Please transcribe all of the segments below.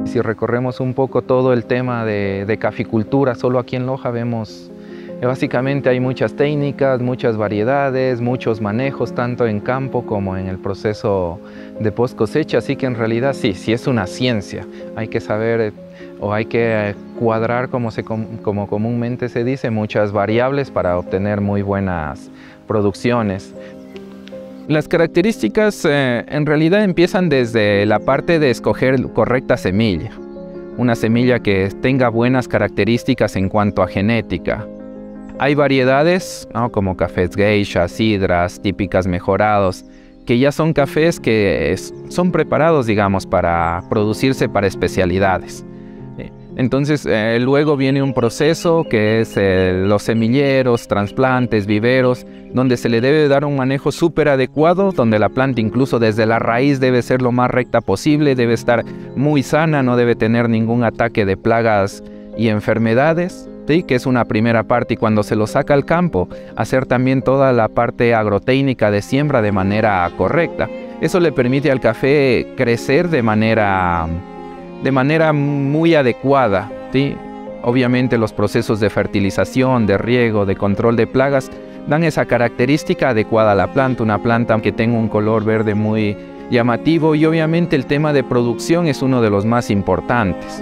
Si recorremos un poco todo el tema de caficultura, solo aquí en Loja vemos, básicamente hay muchas técnicas, muchas variedades, muchos manejos, tanto en campo como en el proceso de post cosecha, así que en realidad sí es una ciencia. Hay que saber o hay que cuadrar, como comúnmente se dice, muchas variables para obtener muy buenas producciones. Las características en realidad empiezan desde la parte de escoger correcta semilla. Una semilla que tenga buenas características en cuanto a genética. Hay variedades, ¿no?, como cafés geisha, sidras, típicas mejorados, que ya son cafés que son preparados, digamos, para producirse para especialidades. Entonces, luego viene un proceso que es los semilleros, trasplantes, viveros, donde se le debe dar un manejo súper adecuado, donde la planta incluso desde la raíz debe ser lo más recta posible, debe estar muy sana, no debe tener ningún ataque de plagas y enfermedades, ¿sí?, que es una primera parte. Y cuando se lo saca al campo, hacer también toda la parte agrotécnica de siembra de manera correcta. Eso le permite al café crecer de manera muy adecuada, ¿sí? Obviamente los procesos de fertilización, de riego, de control de plagas dan esa característica adecuada a la planta, una planta que tenga un color verde muy llamativo, y obviamente el tema de producción es uno de los más importantes.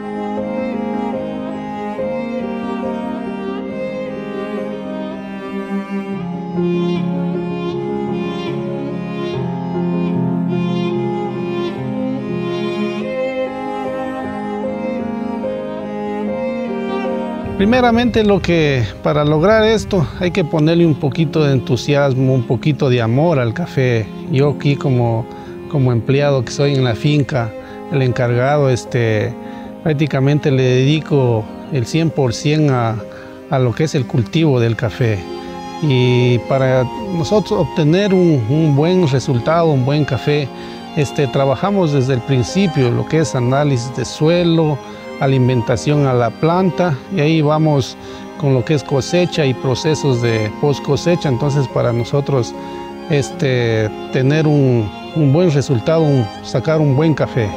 Primeramente, para lograr esto hay que ponerle un poquito de entusiasmo, un poquito de amor al café. Yo aquí como empleado que soy en la finca, el encargado, prácticamente le dedico el 100% a lo que es el cultivo del café. Y para nosotros obtener un buen resultado, un buen café, trabajamos desde el principio lo que es análisis de suelo, alimentación a la planta, y ahí vamos con lo que es cosecha y procesos de post cosecha. Entonces, para nosotros tener un buen resultado, sacar un buen café.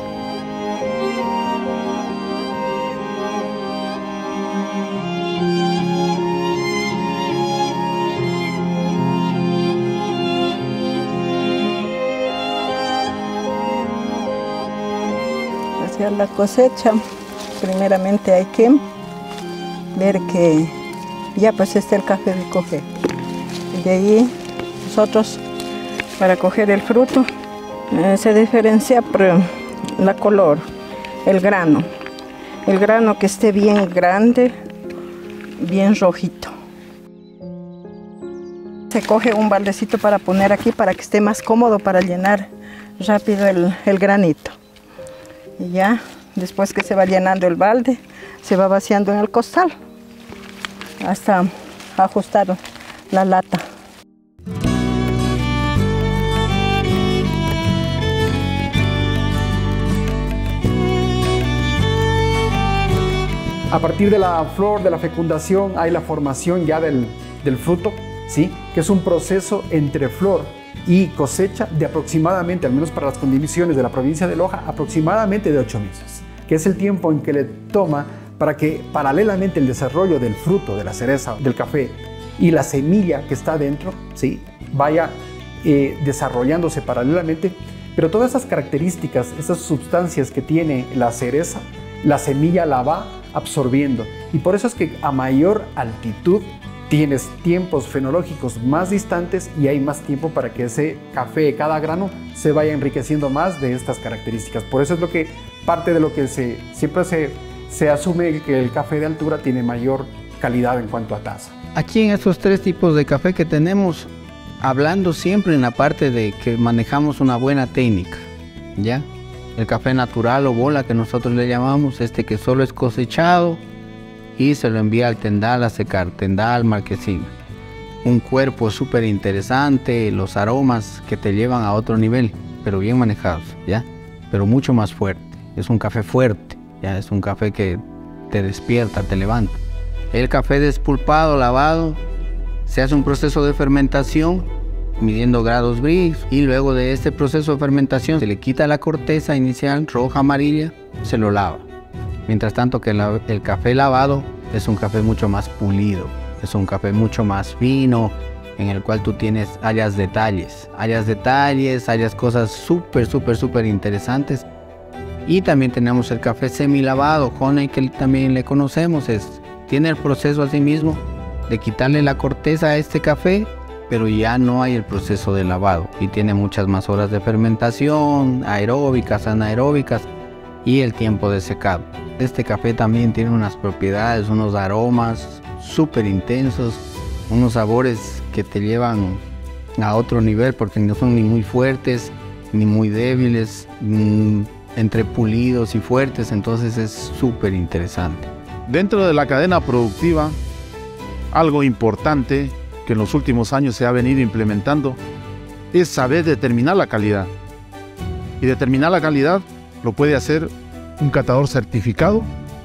Hacia la cosecha, primeramente hay que ver que ya pues está el café recogido. Y de ahí nosotros, para coger el fruto, se diferencia por la color, el grano que esté bien grande, bien rojito. Se coge un baldecito para poner aquí para que esté más cómodo para llenar rápido el granito. Y ya, después que se va llenando el balde, se va vaciando en el costal hasta ajustar la lata. A partir de la flor, de la fecundación, hay la formación ya del fruto, ¿sí?, que es un proceso entre flor y cosecha de aproximadamente, al menos para las condiciones de la provincia de Loja, aproximadamente de 8 meses, que es el tiempo en que le toma para que paralelamente el desarrollo del fruto, de la cereza, del café y la semilla que está dentro, ¿sí?, vaya desarrollándose paralelamente. Pero todas esas características, esas sustancias que tiene la cereza, la semilla la va absorbiendo, y por eso es que a mayor altitud tienes tiempos fenológicos más distantes y hay más tiempo para que ese café, cada grano, se vaya enriqueciendo más de estas características. Por eso es lo que parte de lo que siempre se asume, que el café de altura tiene mayor calidad en cuanto a taza. Aquí en estos 3 tipos de café que tenemos, hablando siempre en la parte de que manejamos una buena técnica, ¿ya? El café natural o bola, que nosotros le llamamos, que solo es cosechado y se lo envía al tendal a secar, tendal, marquesina. Un cuerpo súper interesante, los aromas que te llevan a otro nivel, pero bien manejados, ¿ya? Pero mucho más fuerte. Es un café fuerte, ¿ya? Es un café que te despierta, te levanta. El café despulpado, lavado, se hace un proceso de fermentación, midiendo grados Brix, y luego de este proceso de fermentación se le quita la corteza inicial, roja, amarilla, se lo lava. Mientras tanto que el café lavado es un café mucho más pulido, es un café mucho más fino, en el cual tú hallas detalles, hallas cosas súper interesantes. Y también tenemos el café semi-lavado, honey, que también le conocemos, tiene el proceso así mismo de quitarle la corteza a este café, pero ya no hay el proceso de lavado y tiene muchas más horas de fermentación, aeróbicas, anaeróbicas y el tiempo de secado. Este café también tiene unas propiedades, unos aromas súper intensos, unos sabores que te llevan a otro nivel porque no son ni muy fuertes ni muy débiles, entre pulidos y fuertes, entonces es súper interesante. Dentro de la cadena productiva, algo importante que en los últimos años se ha venido implementando es saber determinar la calidad. Y determinar la calidad lo puede hacer un catador certificado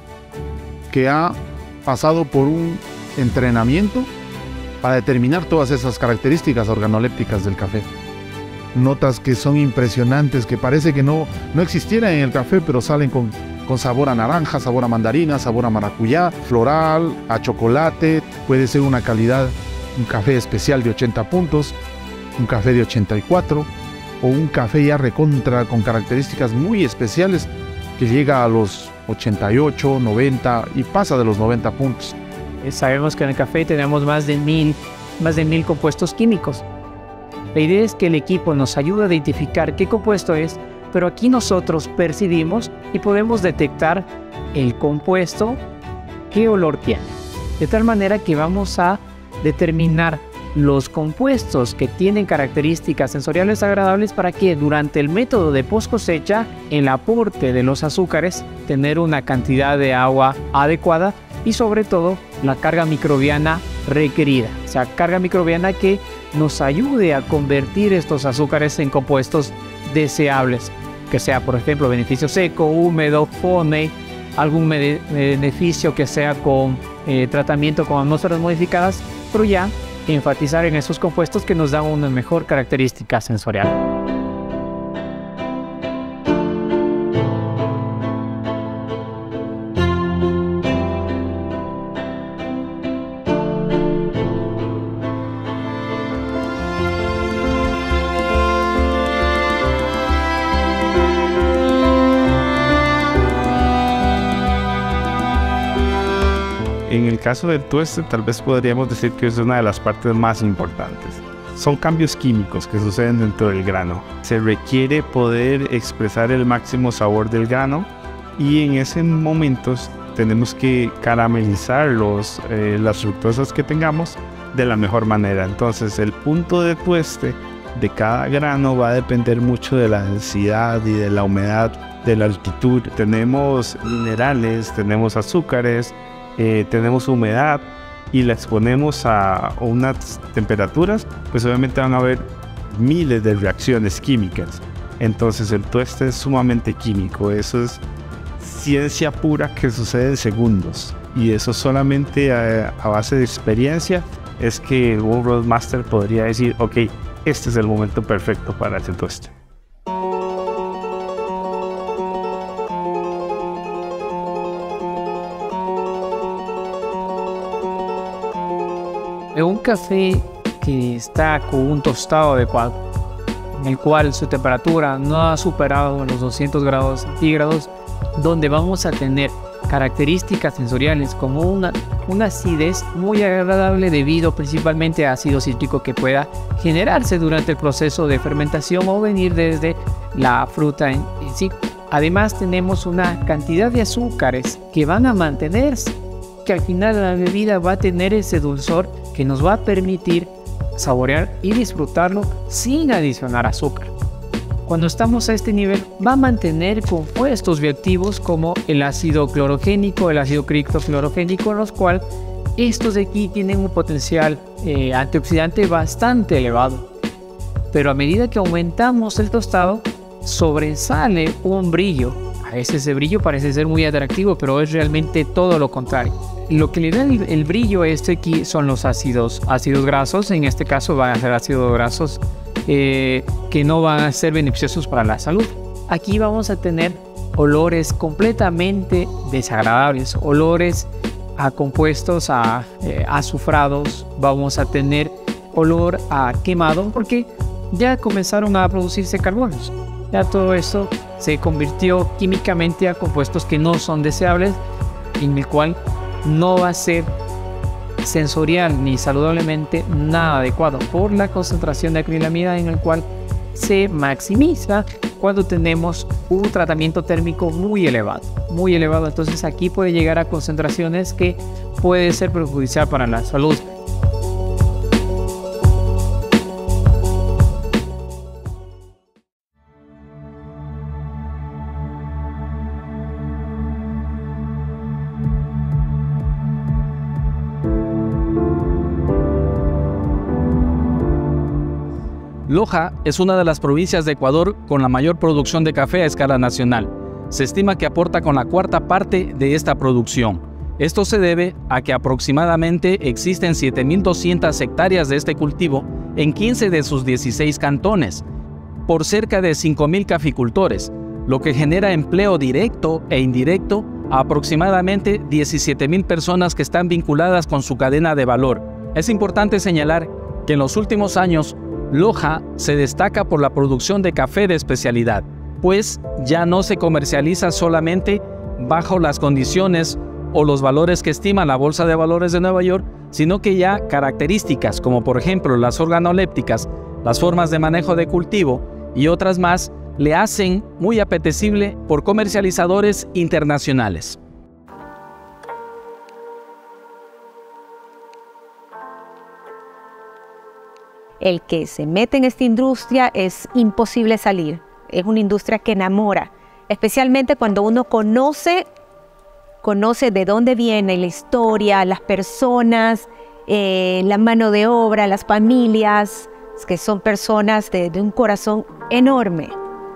que ha pasado por un entrenamiento para determinar todas esas características organolépticas del café. Notas que son impresionantes, que parece que no existieran en el café, pero salen con sabor a naranja, sabor a mandarina, sabor a maracuyá, floral, a chocolate. Puede ser una calidad, un café especial de 80 puntos, un café de 84 o un café ya recontra con características muy especiales que llega a los 88, 90 y pasa de los 90 puntos. Sabemos que en el café tenemos más de 1000 compuestos químicos. La idea es que el equipo nos ayude a identificar qué compuesto es, pero aquí nosotros percibimos y podemos detectar el compuesto, qué olor tiene. De tal manera que vamos a determinar los compuestos que tienen características sensoriales agradables para que durante el método de post cosecha, el aporte de los azúcares, tener una cantidad de agua adecuada y sobre todo la carga microbiana requerida. O sea, carga microbiana que nos ayude a convertir estos azúcares en compuestos deseables, que sea por ejemplo beneficio seco, húmedo, honey, algún beneficio que sea con tratamiento con atmósferas modificadas, pero ya enfatizar en esos compuestos que nos dan una mejor característica sensorial. En el caso del tueste, tal vez podríamos decir que es una de las partes más importantes. Son cambios químicos que suceden dentro del grano. Se requiere poder expresar el máximo sabor del grano y en ese momento tenemos que caramelizar las fructosas que tengamos de la mejor manera. Entonces el punto de tueste de cada grano va a depender mucho de la densidad y de la humedad, de la altitud. Tenemos minerales, tenemos azúcares, tenemos humedad y la exponemos a unas temperaturas, pues obviamente van a haber miles de reacciones químicas. Entonces el tueste es sumamente químico, eso es ciencia pura que sucede en segundos y eso solamente a base de experiencia es que un roadmaster podría decir, ok, este es el momento perfecto para ese tueste. Un café que está con un tostado adecuado, en el cual su temperatura no ha superado los 200 grados centígrados, donde vamos a tener características sensoriales como una acidez muy agradable debido principalmente a ácido cítrico que pueda generarse durante el proceso de fermentación o venir desde la fruta en sí. Además tenemos una cantidad de azúcares que van a mantenerse, que al final la bebida va a tener ese dulzor que nos va a permitir saborear y disfrutarlo sin adicionar azúcar. Cuando estamos a este nivel va a mantener compuestos bioactivos como el ácido clorogénico, el ácido criptofluorogénico, en los cuales estos de aquí tienen un potencial antioxidante bastante elevado. Pero a medida que aumentamos el tostado, sobresale un brillo. A veces ese brillo parece ser muy atractivo, pero es realmente todo lo contrario. Lo que le da el brillo aquí son los ácidos grasos. En este caso van a ser ácidos grasos que no van a ser beneficiosos para la salud. aquí vamos a tener olores completamente desagradables, olores a compuestos azufrados, vamos a tener olor a quemado porque ya comenzaron a producirse carbonos. Ya todo eso se convirtió químicamente a compuestos que no son deseables, en el cual no va a ser sensorial ni saludablemente nada adecuado por la concentración de acrilamida, en el cual se maximiza cuando tenemos un tratamiento térmico muy elevado. Entonces aquí puede llegar a concentraciones que puede ser perjudicial para la salud. Loja es una de las provincias de Ecuador con la mayor producción de café a escala nacional. Se estima que aporta con la cuarta parte de esta producción. Esto se debe a que aproximadamente existen 7.200 hectáreas de este cultivo en 15 de sus 16 cantones, por cerca de 5.000 caficultores, lo que genera empleo directo e indirecto a aproximadamente 17.000 personas que están vinculadas con su cadena de valor. Es importante señalar que en los últimos años, Loja se destaca por la producción de café de especialidad, pues ya no se comercializa solamente bajo las condiciones o los valores que estima la Bolsa de Valores de Nueva York, sino que ya características como por ejemplo las organolépticas, las formas de manejo de cultivo y otras más le hacen muy apetecible por comercializadores internacionales. El que se mete en esta industria es imposible salir. Es una industria que enamora, especialmente cuando uno conoce de dónde viene la historia, las personas, la mano de obra, las familias, que son personas de un corazón enorme.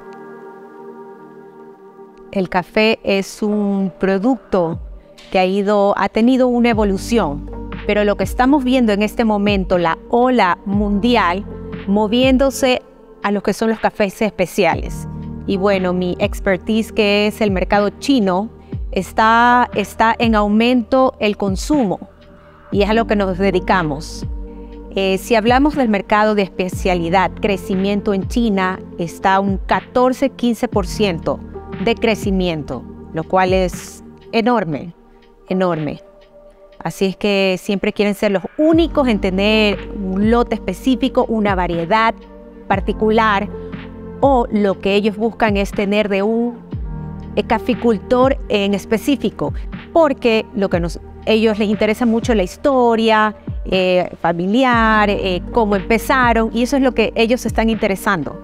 El café es un producto que ha tenido una evolución. Pero lo que estamos viendo en este momento, la ola mundial, moviéndose a lo que son los cafés especiales. Y bueno, mi expertise, que es el mercado chino, está en aumento el consumo y es a lo que nos dedicamos. Si hablamos del mercado de especialidad, crecimiento en China está un 14-15% de crecimiento, lo cual es enorme, enorme. Así es que siempre quieren ser los únicos en tener un lote específico, una variedad particular, o lo que ellos buscan es tener de un caficultor en específico, porque ellos les interesa mucho la historia familiar, cómo empezaron, y eso es lo que ellos se están interesando.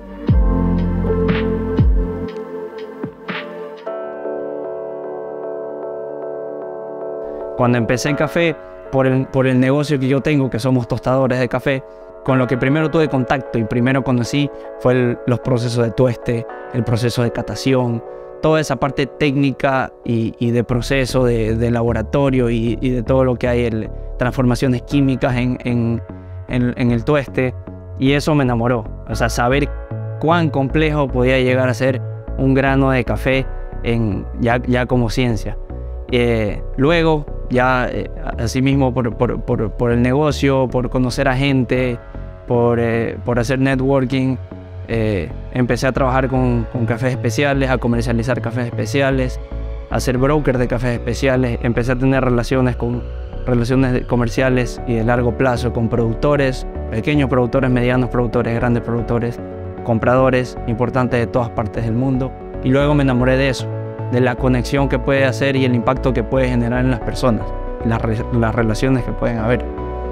Cuando empecé en café, por el negocio que yo tengo, que somos tostadores de café, con lo que primero tuve contacto y primero conocí fue los procesos de tueste, el proceso de catación, toda esa parte técnica y de proceso de laboratorio y de todo lo que hay, transformaciones químicas en el tueste, y eso me enamoró. O sea, saber cuán complejo podía llegar a ser un grano de café ya como ciencia. Luego, ya asimismo por el negocio, por conocer a gente, por hacer networking, empecé a trabajar con cafés especiales, a comercializar cafés especiales, a ser broker de cafés especiales. Empecé a tener relaciones comerciales y de largo plazo con productores, pequeños productores, medianos productores, grandes productores, compradores importantes de todas partes del mundo. Y luego me enamoré de eso, de la conexión que puede hacer y el impacto que puede generar en las personas, las relaciones que pueden haber.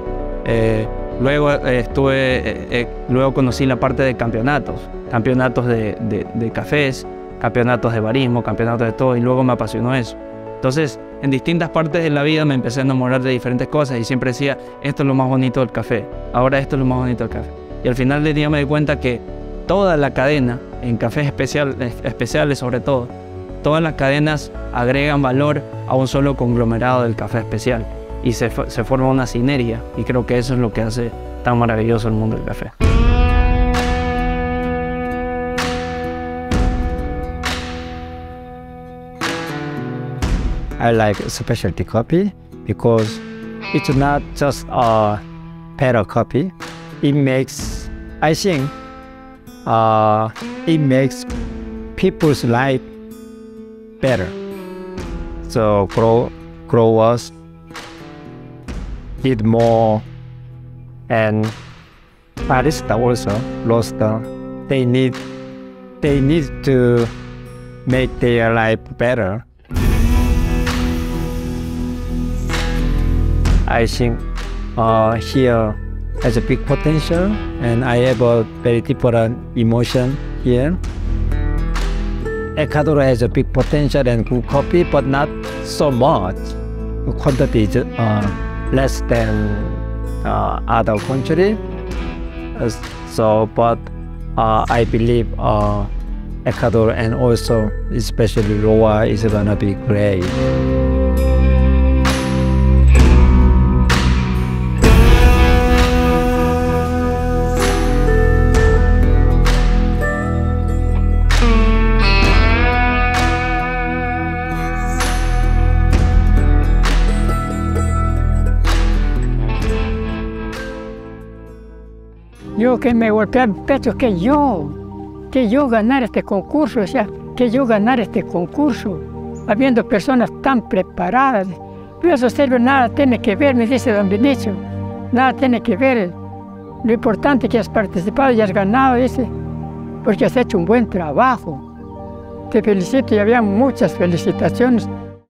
Luego conocí la parte de campeonatos de cafés, campeonatos de barismo, campeonatos de todo, y luego me apasionó eso. Entonces, en distintas partes de la vida me empecé a enamorar de diferentes cosas y siempre decía, esto es lo más bonito del café, ahora esto es lo más bonito del café. Y al final del día me di cuenta que toda la cadena, en cafés especiales sobre todo, todas las cadenas agregan valor a un solo conglomerado del café especial y se forma una sinergia, y creo que eso es lo que hace tan maravilloso el mundo del café. I like specialty coffee because it's not just a better coffee. It makes, I think, it makes people's life better. So growers need more, and barista also, roaster, they need to make their life better. I think here has a big potential, and I have a very different emotion here. Ecuador has a big potential and good coffee, but not so much. The quantity is less than other countries. But I believe Ecuador and also especially Loa is gonna be great. Yo que me golpeaba el pecho, que yo ganar este concurso, o sea, que yo ganar este concurso, habiendo personas tan preparadas. Pero eso Sergio nada tiene que ver, me dice don Vinicio, nada tiene que ver. Lo importante es que has participado y has ganado, dice, porque has hecho un buen trabajo. Te felicito y había muchas felicitaciones.